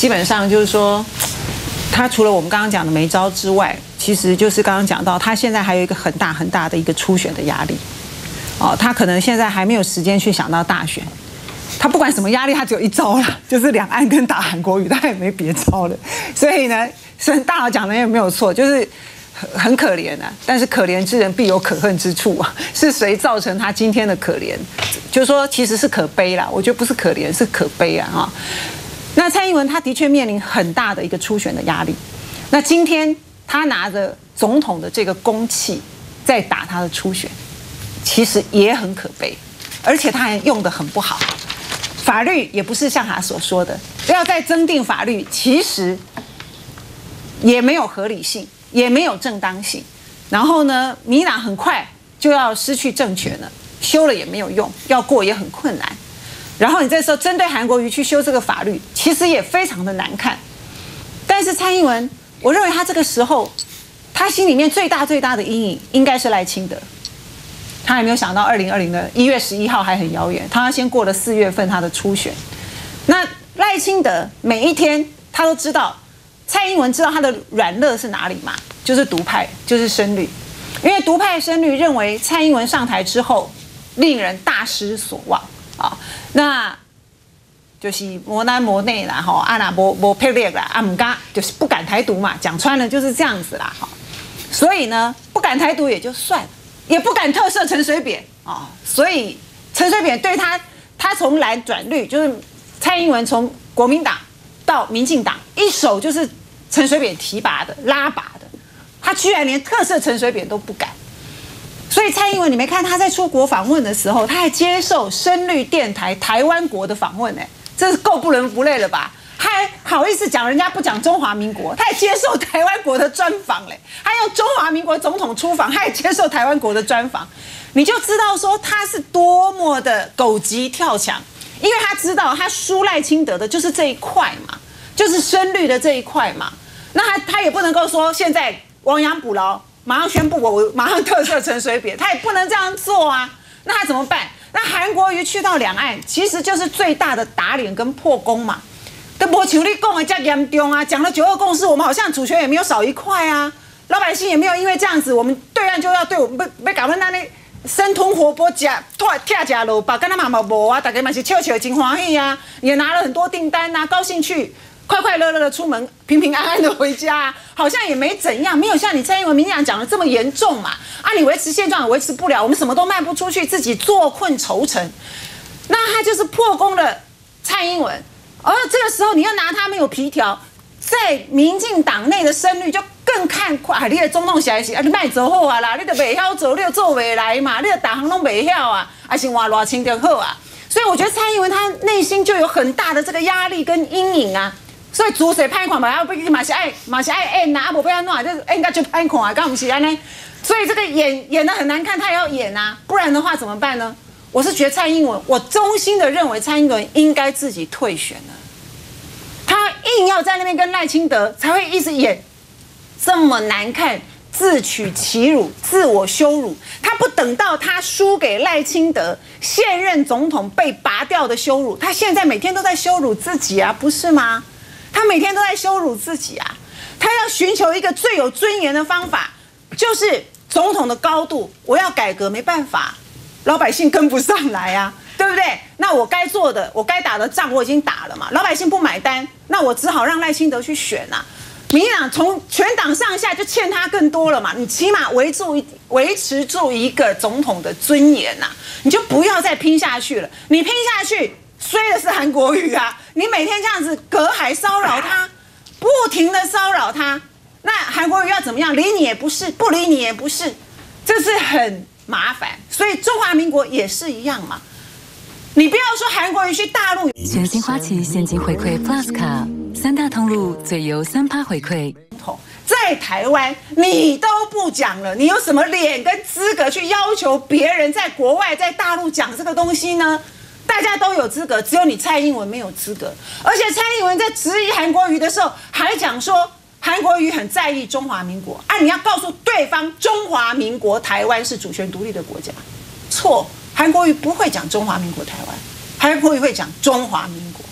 基本上就是说，他除了我们刚刚讲的没招之外，其实就是刚刚讲到，他现在还有一个很大很大的一个初选的压力。哦，他可能现在还没有时间去想到大选。他不管什么压力，他只有一招啦，就是两岸跟打韩国瑜，他也没别招了。所以呢，虽然大佬讲的也没有错，就是很可怜啊。但是可怜之人必有可恨之处啊，是谁造成他今天的可怜？就是说，其实是可悲啦。我觉得不是可怜，是可悲啊！哈。那蔡英文他的确面临很大的一个初选的压力。那今天他拿着总统的这个公器在打他的初选，其实也很可悲，而且他还用得很不好。法律也不是像他所说的要再增订法律，其实也没有合理性，也没有正当性。然后呢，民进党很快就要失去政权了，修了也没有用，要过也很困难。然后你这时候针对韩国瑜去修这个法律，其实也非常的难看。但是蔡英文，我认为他这个时候，他心里面最大的阴影应该是赖清德。他还没有想到2020的1月11号还很遥远，他要先过了4月份他的初选。那赖清德每一天他都知道，蔡英文知道他的软肋是哪里嘛？就是独派，就是深绿。因为独派深绿认为蔡英文上台之后，令人大失所望啊。那就是磨难磨内啦，哈，啊那磨霹雳啦，啊唔敢就是不敢台独嘛，讲穿了就是这样子啦，哈。所以呢，不敢台独也就算了。也不敢特赦陈水扁啊，所以陈水扁对他从蓝转绿，就是蔡英文从国民党到民进党，一手就是陈水扁提拔的、拉拔的，他居然连特赦陈水扁都不敢。所以蔡英文，你没看他在出国访问的时候，他还接受深绿电台台湾国的访问，这是够不伦不类了吧？还好意思讲人家不讲中华民国，他也接受台湾国的专访嘞，还有中华民国总统出访，他也接受台湾国的专访，你就知道说他是多么的狗急跳墙，因为他知道他输赖清德的就是这一块嘛，就是深绿的这一块嘛，那他也不能够说现在亡羊补牢，马上宣布我马上特赦陈水扁，他也不能这样做啊，那他怎么办？那韩国瑜去到两岸，其实就是最大的打脸跟破功嘛。都不像你讲的这么严重啊！讲了9·2共识，我们好像主权也没有少一块啊，老百姓也没有因为这样子，我们对岸就要对我们被搞成那里生吞活剥、跳假肉吧，跟他嘛无啊，大家嘛是笑笑真欢喜啊，也拿了很多订单啊，高兴去，快快乐乐的出门，平平安安的回家，好像也没怎样，没有像你蔡英文、民进党讲的这么严重嘛。啊，你维持现状也维持不了，我们什么都卖不出去，自己坐困愁城，那他就是破功了蔡英文。而这个时候，你要拿他没有皮条，在民进党内的声律就更看快。你的总统是你卖走后啊啦，你的袂晓做，你就做袂来嘛，你的大行都袂晓啊，还是换偌清就好啊。所以我觉得蔡英文他内心就有很大的这个压力跟阴影啊。所以主谁拍款嘛，要不嘛是爱演啊，无不要弄，就是应该就拍款啊，刚不是安呢？所以这个演得很难看，他也要演啊，不然的话怎么办呢？我是觉得蔡英文，我衷心的认为蔡英文应该自己退选了。他硬要在那边跟赖清德，才会一直演这么难看，自取其辱、自我羞辱。他不等到他输给赖清德，现任总统被拔掉的羞辱，他现在每天都在羞辱自己啊，不是吗？他每天都在羞辱自己啊。他要寻求一个最有尊严的方法，就是总统的高度。我要改革，没办法。老百姓跟不上来啊，对不对？那我该做的，我该打的仗我已经打了嘛，老百姓不买单，那我只好让赖清德去选啊。民进党从全党上下就欠他更多了嘛，你起码维持住一个总统的尊严呐，你就不要再拼下去了。你拼下去，衰的是韩国瑜啊！你每天这样子隔海骚扰他，不停的骚扰他，那韩国瑜要怎么样？理你也不是，不理你也不是，这是很麻烦，所以中华民国也是一样嘛。你不要说韩国瑜去大陆， 全新花旗现金回馈 Plus 卡，3大通路最优3%回馈。 在台湾你都不讲了，你有什么脸跟资格去要求别人在国外在大陆讲这个东西呢？大家都有资格，只有你蔡英文没有资格。而且蔡英文在质疑韩国瑜的时候，还讲说韩国瑜很在意中华民国啊，你要告诉对方中华民国台湾是主权独立的国家。错，韩国瑜不会讲中华民国台湾，韩国瑜会讲中华民国。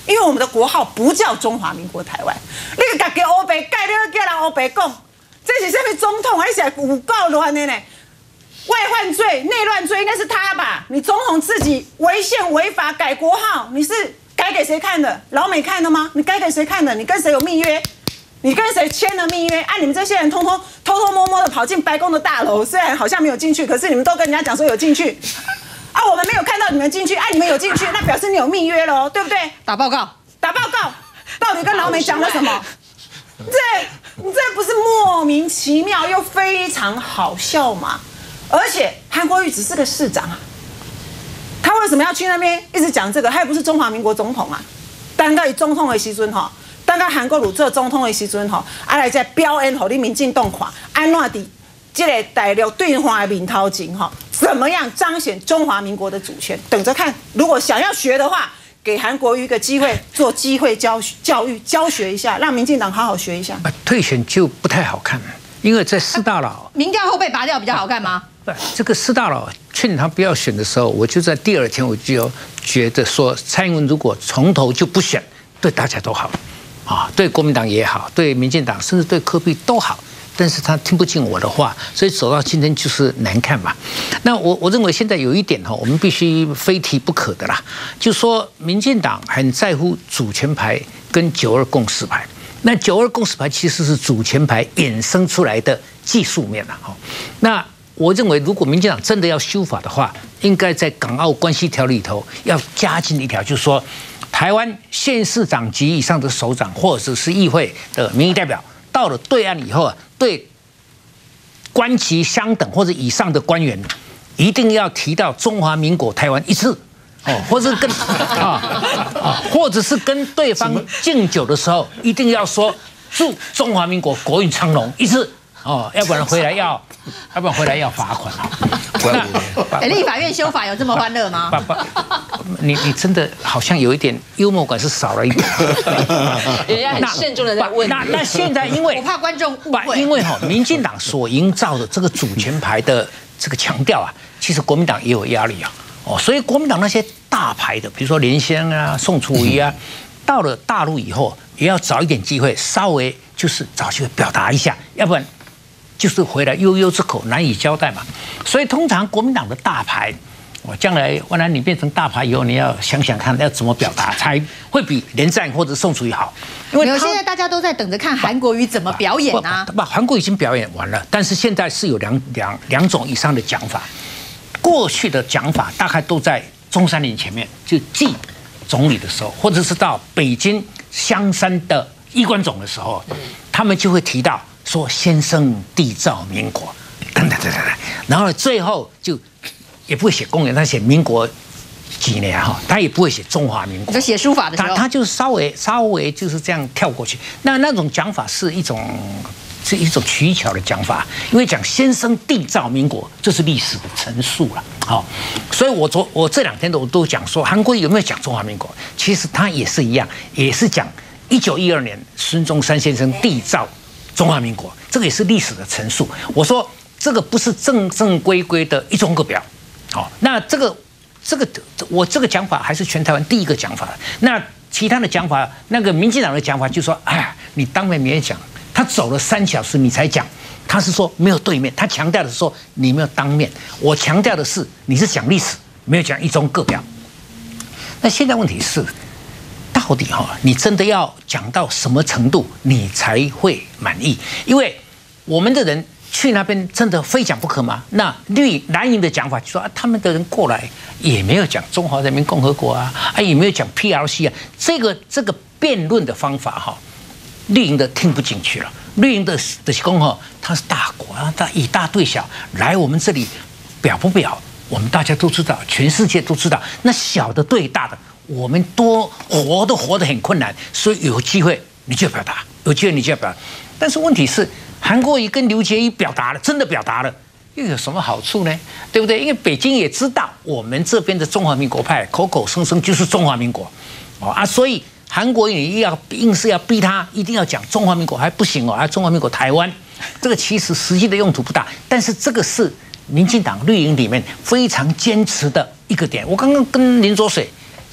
因为我们的国号不叫中华民国台湾。你个家己欧北盖，你叫人欧北讲，这是什么总统？还是有够乱的呢？外患罪、内乱罪应该是他吧？你总统自己违宪违法改国号，你是改给谁看的？老美看的吗？你改给谁看的？你跟谁有密约？你跟谁签了密约？啊，你们这些人通通偷偷摸摸的跑进白宫的大楼，虽然好像没有进去，可是你们都跟人家讲说有进去。啊，我们没有看到你们进去，啊，你们有进去，那表示你有密约喽，对不对？ 打报告， 打报告，到底跟老美讲了什么？这不是莫名其妙又非常好笑吗？而且韩国瑜只是个市长啊，他为什么要去那边一直讲这个？他也不是中华民国总统啊。当个总统的时阵吼，当个韩国瑜做总统的时阵吼，来再表演给你民进党看，安怎伫这个大陆对话的面头前吼，怎么样彰显中华民国的主权？等着看，如果想要学的话，给韩国瑜一个机会，做机会教育教学一下，让民进党好好学一下。 退选就不太好看了，因为在四大佬民调后被拔掉比较好看吗？ 这个四大佬劝他不要选的时候，我就在第二天我就觉得说，蔡英文如果从头就不选，对大家都好，啊，对国民党也好，对民进党甚至对柯 P 都好。但是他听不进我的话，所以走到今天就是难看嘛。那我认为现在有一点哈，我们必须非提不可的啦，就是说民进党很在乎主权牌跟9·2共识牌。那9·2共识牌其实是主权牌衍生出来的技术面啦。那我认为，如果民进党真的要修法的话，应该在港澳关系条例里头要加进一条，就是说，台湾县市长级以上的首长或者是议会的民意代表，到了对岸以后啊，对官级相等或者以上的官员，一定要提到中华民国台湾一次，或者是跟或者是跟对方敬酒的时候，一定要说祝中华民国国运昌隆一次。要不然回来要罚款啊！ 立法院修法有这么欢乐吗？ 你真的好像有一点幽默感是少了一点。 人家很慎重的在问。 那现在因为我怕观众误会， 因为民进党所营造的这个主权牌的这个强调啊，其实国民党也有压力啊。所以国民党那些大牌的，比如说连香啊、宋楚瑜啊，到了大陆以后，也要找一点机会，稍微就是找机会表达一下，要不然。就是回来悠悠之口难以交代嘛，所以通常国民党的大牌，将来万一你变成大牌以后，你要想想看要怎么表达才会比连战或者宋楚瑜好。 因为现在大家都在等着看韩国瑜怎么表演啊。 韩国已经表演完了，但是现在是有两种以上的讲法。过去的讲法大概都在中山陵前面，就祭总理的时候，或者是到北京香山的衣冠冢的时候，他们就会提到。说先生缔造民国，等，然后最后就也不会写公元，他写民国几年哈，他也不会写中华民国， 就写书法的时候， 他就稍微就是这样跳过去。那种讲法是一种取巧的讲法，因为讲先生缔造民国，这是历史的陈述了。好，所以我这2天都讲说，韩国有没有讲中华民国？其实他也是一样，也是讲1912年孙中山先生缔造。中华民国，这个也是历史的陈述。我说这个不是正规的一中各表，好，那我这个讲法还是全台湾第一个讲法。那其他的讲法，那个民进党的讲法就说，哎，你当面没讲，他走了3小时你才讲，他是说没有对面，他强调的是说你没有当面，我强调的是你是讲历史，没有讲一中各表。那现在问题是。到底你真的要讲到什么程度，你才会满意？因为我们的人去那边真的非讲不可吗？那蓝营的讲法就说他们的人过来也没有讲中华人民共和国啊，也没有讲 PRC 啊，这个辩论的方法绿营的听不进去了。绿营的说他是大国啊，他以大对小来我们这里表不表？我们大家都知道，全世界都知道，那小的对大的。我们都活得很困难，所以有机会你就表达，有机会你就要表达。但是问题是，韩国瑜跟刘捷一表达了，真的表达了，又有什么好处呢？对不对？因为北京也知道我们这边的中华民国派口口声声就是中华民国，所以韩国瑜硬是要逼他一定要讲中华民国还不行中华民国台湾，这个其实实际的用途不大，但是这个是民进党绿营里面非常坚持的一个点。我刚刚跟林濁水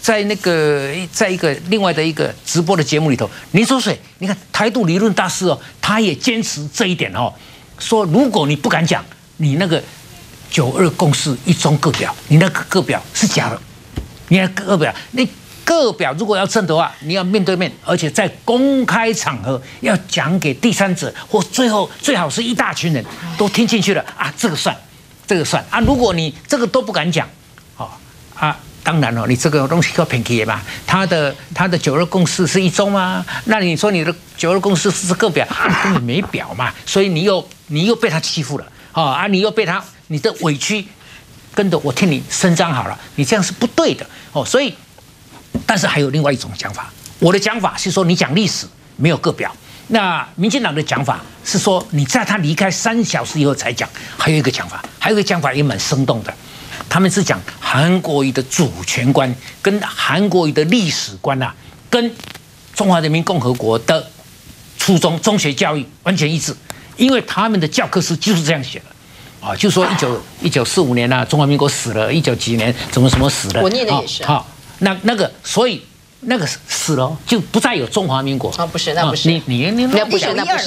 在一个另外的一个直播的节目里头，林书水，你看台独理论大师哦，他也坚持这一点哦，说如果你不敢讲，你那个9·2共识一中各表，你那个各表是假的，你那个各表各表如果要真的话，你要面对面，而且在公开场合要讲给第三者，或最后最好是一大群人都听进去了啊，这个算啊。如果你这个都不敢讲，当然了，你这个东西要偏激嘛。他的9·2共识是一中吗？那你说你的9·2共识是各表，根本没表嘛，所以你又被他欺负了你又被你的委屈跟着我替你伸张好了，你这样是不对的所以。但是还有另外一种讲法，我的讲法是说，你讲历史没有各表。那民进党的讲法是说，你在他离开3小时以后才讲。还有一个讲法也蛮生动的，他们是讲韩国瑜的主权观跟韩国瑜的历史观跟中华人民共和国的初中中学教育完全一致，因为他们的教科书就是这样写的就说1945年中华民国死了，19几年怎么死了， 我念的也是那个，所以那个死了就不再有中华民国不是，那不是那不是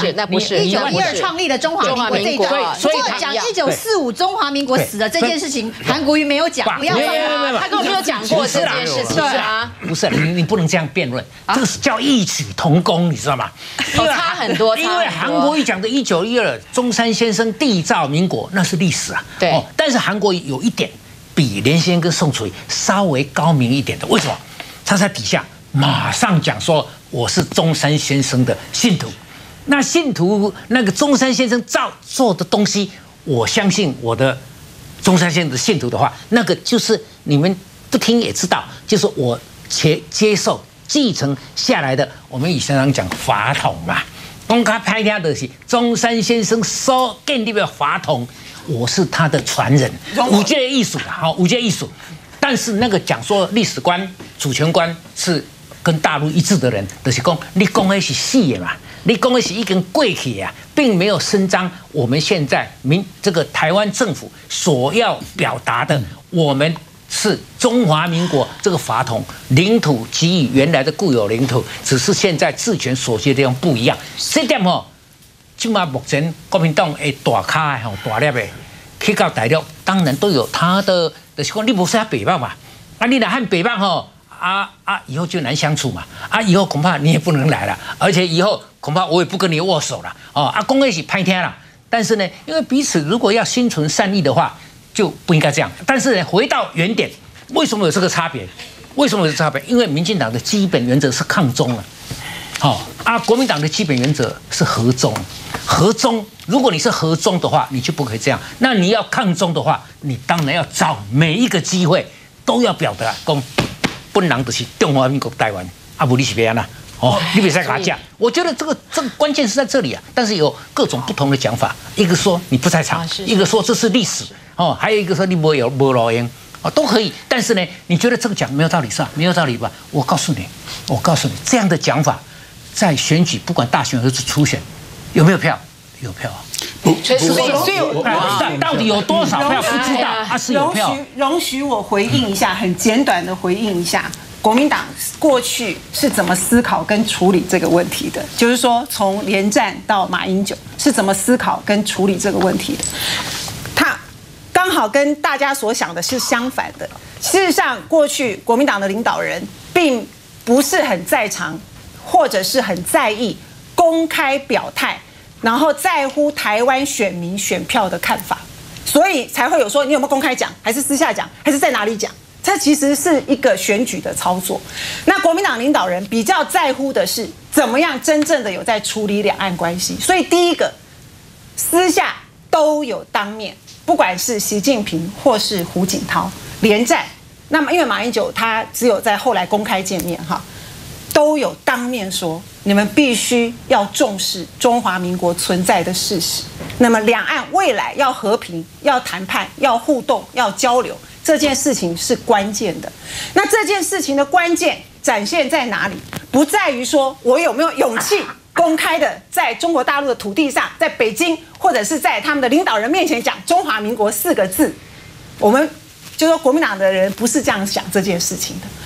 1912创立的中华民国这一段，所以讲1945中华民国死了这件事情，韩国瑜没有讲，不要他根本没有讲过这件事情不是你不能这样辩论，这个是叫异曲同工，你知道吗？ 差很多， 因为韩国瑜讲的1912中山先生缔造民国那是历史对， 但是韩国瑜有一点。比连先生跟宋楚瑜稍微高明一点的，为什么？他在底下马上讲说我是中山先生的信徒，那信徒那个中山先生做的东西，我相信我的中山先生的信徒的话，那个就是你们不听也知道，就是我接受继承下来的，我们以前常讲法统嘛，公开拍下的是中山先生所建立的法统。我是他的传人，五届艺术五届艺术，但是那个讲说历史观、主权观是跟大陆一致的人，就是讲你讲的是死的嘛，你讲的是已经过去并没有伸张我们现在这个台湾政府所要表达的，我们是中华民国这个法统，领土给予原来的固有领土，只是现在治权所需的地方不一样，这点今嘛目前国民党的大咖大粒的去到大陆，当然都有他的，就是说你不是他北方嘛，你来汉北方以后就难相处嘛，以后恐怕你也不能来了，而且以后恐怕我也不跟你握手了公会是拍天了，但是呢，因为彼此如果要心存善意的话，就不应该这样。但是呢，回到原点，为什么有这个差别？因为民进党的基本原则是抗中了。国民党的基本原则是和中，如果你是和中的话，你就不可以这样。那你要抗中的话，你当然要找每一个机会都要表达，讲本人就是中华民国台湾，不你是别人你别再跟他讲。我觉得这个关键是在这里但是有各种不同的讲法，一个说你不在场，一个说这是历史还有一个说你没录音都可以。但是呢，你觉得这个讲没有道理是吧？没有道理吧？我告诉你，这样的讲法。在选举，不管大选还是初选，有没有票？有票所以到底有多少票不知道是有票。 容许我回应一下，很简短的回应一下，国民党过去是怎么思考跟处理这个问题的？就是说，从连战到马英九是怎么思考跟处理这个问题的？他刚好跟大家所想的是相反的。事实上，过去国民党的领导人并不是很在场。或者是很在意公开表态，然后在乎台湾选民选票的看法，所以才会有说你有没有公开讲，还是私下讲，还是在哪里讲？这其实是一个选举的操作。那国民党领导人比较在乎的是怎么样真正的有在处理两岸关系，所以第一个私下都有当面，不管是习近平或是胡锦涛连战，那么因为马英九他只有在后来公开见面都有当面说，你们必须要重视中华民国存在的事实。那么两岸未来要和平、要谈判、要互动、要交流，这件事情是关键的。那这件事情的关键展现在哪里？不在于说我有没有勇气公开的在中国大陆的土地上，在北京或者是在他们的领导人面前讲中华民国4个字。我们就说国民党的人不是这样想这件事情的。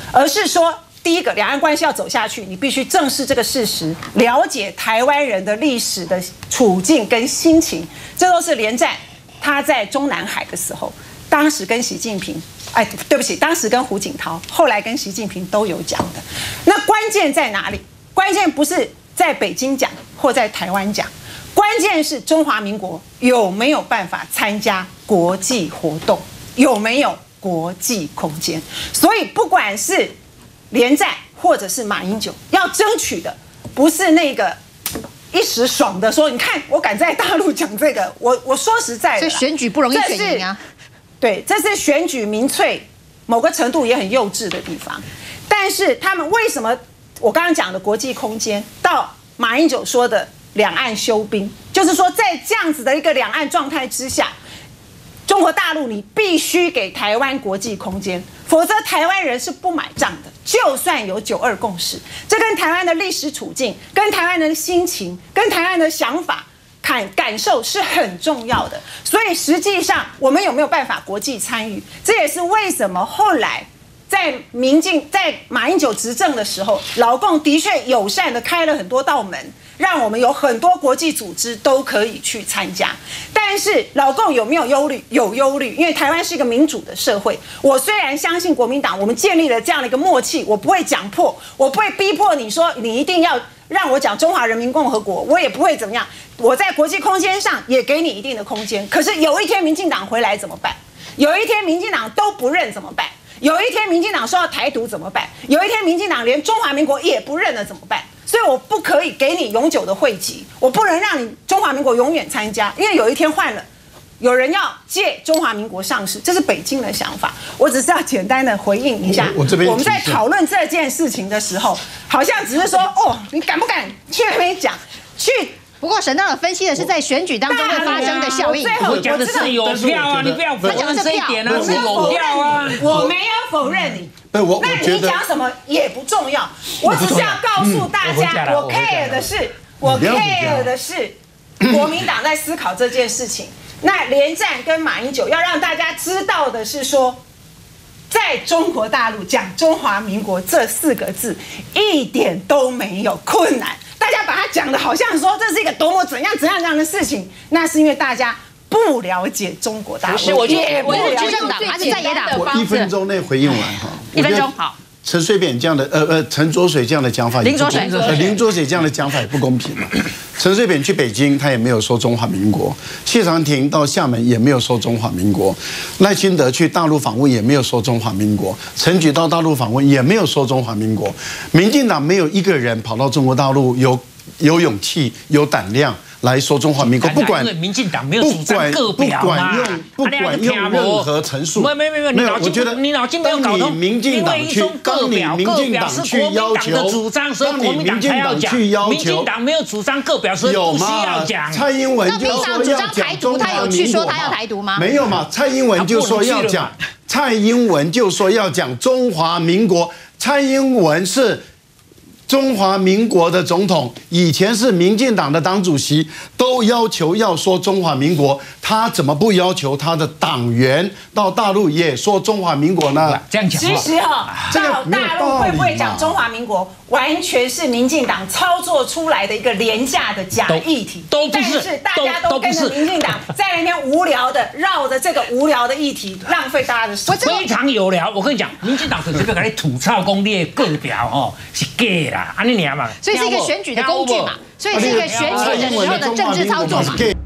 而是说，第一个，两岸关系要走下去，你必须正视这个事实，了解台湾人的历史的处境跟心情，这都是连战他在中南海的时候，当时跟习近平，对不起，当时跟胡锦涛，后来跟习近平都有讲的。那关键在哪里？关键不是在北京讲或在台湾讲，关键是中华民国有没有办法参加国际活动，有没有国际空间。所以不管是连战或者是马英九，要争取的不是那个一时爽的说，你看我敢在大陆讲这个，我说实在的， 所以选举不容易选赢啊。 对，这是选举民粹某个程度也很幼稚的地方。但是他们为什么我刚刚讲的国际空间，到马英九说的两岸休兵，就是说在这样子的一个两岸状态之下，中国大陆你必须给台湾国际空间，否则台湾人是不买账的。就算有9·2共识，这跟台湾的历史处境、跟台湾的心情、跟台湾的想法、感受是很重要的。所以实际上我们有没有办法国际参与，这也是为什么后来在马英九执政的时候，老共的确友善的开了很多道门，让我们有很多国际组织都可以去参加。但是老共有没有忧虑？有忧虑，因为台湾是一个民主的社会。我虽然相信国民党，我们建立了这样的一个默契，我不会讲破，我不会逼迫你说你一定要让我讲中华人民共和国，我也不会怎么样。我在国际空间上也给你一定的空间。可是有一天民进党回来怎么办？有一天民进党都不认怎么办？有一天民进党说要台独怎么办？有一天民进党连中华民国也不认了怎么办？所以我不可以给你永久的汇集，我不能让你中华民国永远参加，因为有一天换了，有人要借中华民国上市，这是北京的想法。我只是要简单的回应一下。我们在讨论这件事情的时候，好像只是说你敢不敢去那边讲去？ 不过沈大佬分析的是在选举当中会发生的效应。 我讲的是有票啊，你不要否认这一点啊，是有票啊。 我没有否认你。那你讲什么也不重要，我只是要告诉大家，我 care 的是国民党在思考这件事情。那连战跟马英九要让大家知道的是说，在中国大陆讲中华民国这4个字一点都没有困难。大家把它讲的好像说这是一个多么怎样的事情，那是因为大家不了解中国大陆。 是，我觉得执政党还是在野党。 我1分钟内回应完哈。 1分钟好。 陈水扁这样的陈卓水这样的讲法，林卓水这样的讲法也不公平嘛。陈水扁去北京，他也没有说中华民国；谢长廷到厦门也没有说中华民国；赖清德去大陆访问也没有说中华民国；陈菊到大陆访问也没有说中华民国。民进党没有一个人跑到中国大陆有勇气、有胆量来说中华民国，不管民进党没有主张各表嘛， 不管用任何陈述， 没有，我觉得你脑筋没有搞通。 民进党去，当你民进党去要求，当你民进党去要求， 民进党没有主张各表，所以不需要讲。 蔡英文就说要讲中华民国， 他有台独吗？ 没有嘛，蔡英文就说要讲，蔡英文就说要讲中华民国，蔡英文是中华民国的总统，以前是民进党的党主席，都要求要说中华民国，他怎么不要求他的党员到大陆也说中华民国呢？ 这样讲， 其实到大陆会不会讲中华民国，完全是民进党操作出来的一个廉价的假议题，但是大家都跟着民进党在那边无聊的绕着这个无聊的议题，浪费大家的时间， 非常有聊。我跟你讲，民进党可是要给你吐槽公列各表是假啦。 所以是一个选举的工具嘛，所以是一个选举的时候的政治操作嘛。